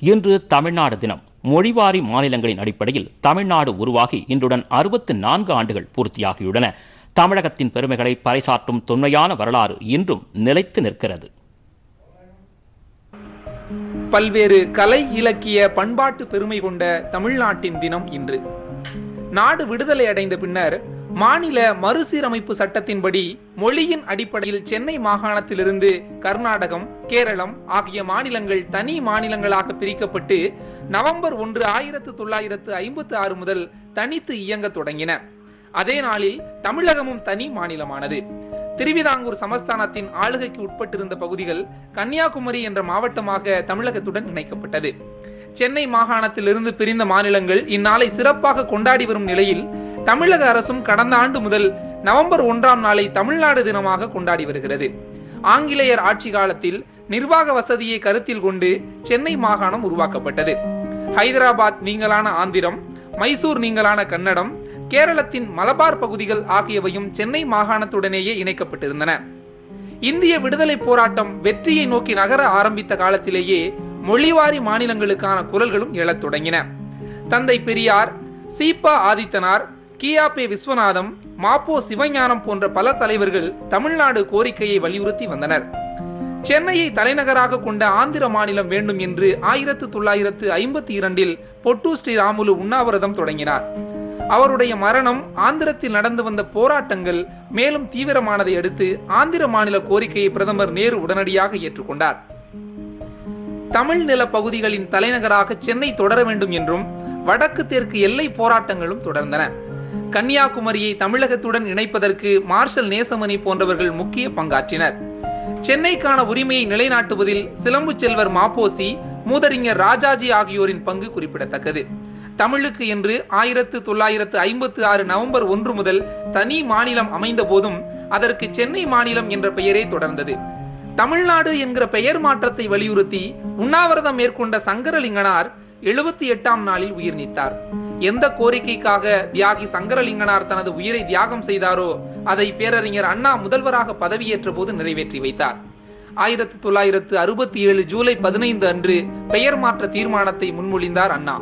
இன்று தமிழ்நாடு தினம். மொழிவாரி மாநிலங்களின் அடிப்படையில் தமிழ்நாடு உருவாகி இன்றுடன் 64 ஆண்டுகள் பூர்த்தியாகியுள்ளன. தமிழகத்தின் பெருமைகளை பறைசாற்றும் தொன்மையான வரலாறு இன்றும் நிலைத்து நிற்கிறது. பல்வேறு கலை, இலக்கிய, பண்பாட்டு பெருமை கொண்ட தமிழ்நாட்டின் தினம் இன்று. நாடு விடுதலை அடைந்த பின்னர் மாநில மறுசீரமைப்பு சட்டத்தின்படி மொழியின் அடிப்படையில் சென்னை மாகாணத்திலிருந்து கர்நாடகம், கேரளம் ஆகிய மாநிலங்கள் தனி மாநிலங்களாக பிரிக்கப்பட்டு நவம்பர் 1, 1956 முதல் தனித்து இயங்க தொடங்கின. அதே நாளில் தமிழகமும் தனி மாநிலமானது. திருவிதாங்கூர் சமஸ்தானத்தின் ஆளுகைக்கு உட்பட்டிருந்த பகுதிகள் கன்னியாகுமரி என்ற மாவட்டமாக தமிழகத்துடன் இணைக்கப்பட்டது. சென்னை மாகாணத்திலிருந்து பிரிந்த மாநிலங்கள் இந்நாளை சிறப்பாக கொண்டாடி வரும் நிலையில் தமிழக அரசும் கடந்த ஆண்டு முதல் நவம்பர் 1ஆம் நாளை தமிழ்நாடு தினமாக கொண்டாடி வருகிறது. ஆங்கிலேயர் ஆட்சி காலத்தில் நிர்வாக வசதியை கருத்தில் கொண்டு சென்னை மாகாணம் உருவாக்கப்பட்டது. ஹைதராபாத் நீங்களான ஆந்திரம், மைசூர் நீங்களான கன்னடம், கேரளத்தின் மலபார் பகுதிகள் ஆகியவையும் சென்னை மாகாணத்துடனேயே இணைக்கப்பட்டிருந்தன. இந்திய விடுதலை போராட்டம் வெற்றியை நோக்கி நகர ஆரம்பித்த காலத்திலேயே மொழிவாரி மாநிலங்களுக்கான குரல்களும் எழத் தொடங்கின. தந்தை பெரியார், சீபா ஆதித்தனார், கியாபே விஸ்வநாதம், மாப்போ சிவஞானம் போன்ற பல தலைவர்கள் தமிழ்நாடு கோரிக்கையை வலியுறுத்தி வந்தனர். சென்னையை தலைநகராக கொண்ட ஆந்திர மாநிலம் வேண்டும் என்று 1952 பொட்டு ஸ்ரீராமுலு உண்ணாவிரதம் தொடங்கினார். அவருடைய மரணம், ஆந்திரத்தில் நடந்து வந்த போராட்டங்கள் மேலும் தீவிரமானதை அடுத்து ஆந்திர மாநில கோரிக்கையை பிரதமர் நேரு உடனடியாக ஏற்றுக்கொண்டார். தமிழ் நில பகுதிகளின் தலைநகராக சென்னை தொடர வேண்டும் என்றும் வடக்கு தெற்கு எல்லை போராட்டங்களும் தொடர்ந்தன. கன்னியாகுமரியை தமிழகத்துடன் இணைப்பதற்கு மார்ஷல் நேசமணி போன்றவர்கள் முக்கிய பங்காற்றினர். சென்னைக்கான உரிமையை நிலைநாட்டுவதில் சிலம்பு செல்வர் மாப்போசி, மூதறிஞர் ராஜாஜி ஆகியோரின் பங்கு குறிப்பிடத்தக்கது. தமிழுக்கு என்று 1956 நவம்பர் 1 முதல் தனி மாநிலம் அமைந்த போதும் அதற்கு சென்னை மாநிலம் என்ற பெயரே தொடர்ந்தது. தமிழ்நாடு என்கிற பெயர் மாற்றத்தை வலியுறுத்தி உண்ணாவிரதம் மேற்கொண்ட சங்கரலிங்கனார் 78ஆம் நாளில் உயிர் நீத்தார். எந்த கோரிக்கைக்காக தியாகி சங்கரலிங்கனார் தனது உயிரை தியாகம் செய்தாரோ அதை பேரறிஞர் அண்ணா முதல்வராக பதவியேற்ற போது நிறைவேற்றி வைத்தார். 1967 ஜூலை 15 அன்று பெயர் மாற்ற தீர்மானத்தை முன்மொழிந்தார் அண்ணா.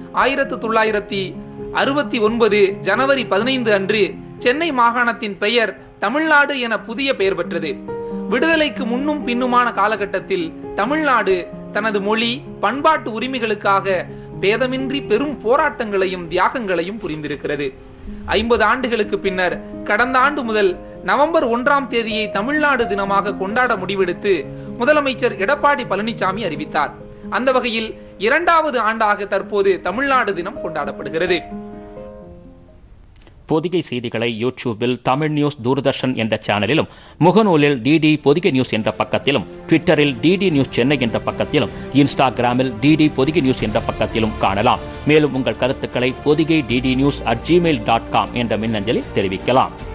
1969 ஜனவரி 15 அன்று சென்னை மாகாணத்தின் பெயர் தமிழ்நாடு என புதிய பெயர் பெற்றது. விடுதலைக்கு முன்னும் பின்னுமான காலகட்டத்தில் தமிழ்நாடு தனது மொழி, பண்பாட்டு உரிமைகளுக்காக பேதமின்றி பெரும் போராட்டங்களையும் தியாகங்களையும் புரிந்திருக்கிறது. 50 ஆண்டுகளுக்கு பின்னர் கடந்த ஆண்டு முதல் நவம்பர் 1ஆம் தேதியை தமிழ்நாடு தினமாக கொண்டாட முடிவெடுத்து முதலமைச்சர் எடப்பாடி பழனிசாமி அறிவித்தார். அந்த வகையில் 2வது ஆண்டாக தற்போது தமிழ்நாடு தினம் கொண்டாடப்படுகிறது. பொதிகை செய்திகளை யூடியூபில் தமிழ் நியூஸ் தூர்தர்ஷன் என்ற சேனலிலும், முகநூலில் டிடி பொதிகை நியூஸ் என்ற பக்கத்திலும், ட்விட்டரில் டிடி நியூஸ் சென்னை என்ற பக்கத்திலும், இன்ஸ்டாகிராமில் டிடி பொதிகை நியூஸ் என்ற பக்கத்திலும் காணலாம். மேலும் உங்கள் கருத்துக்களை பொதிகை DD News@gmail.com என்ற மின்னஞ்சலில் தெரிவிக்கலாம்.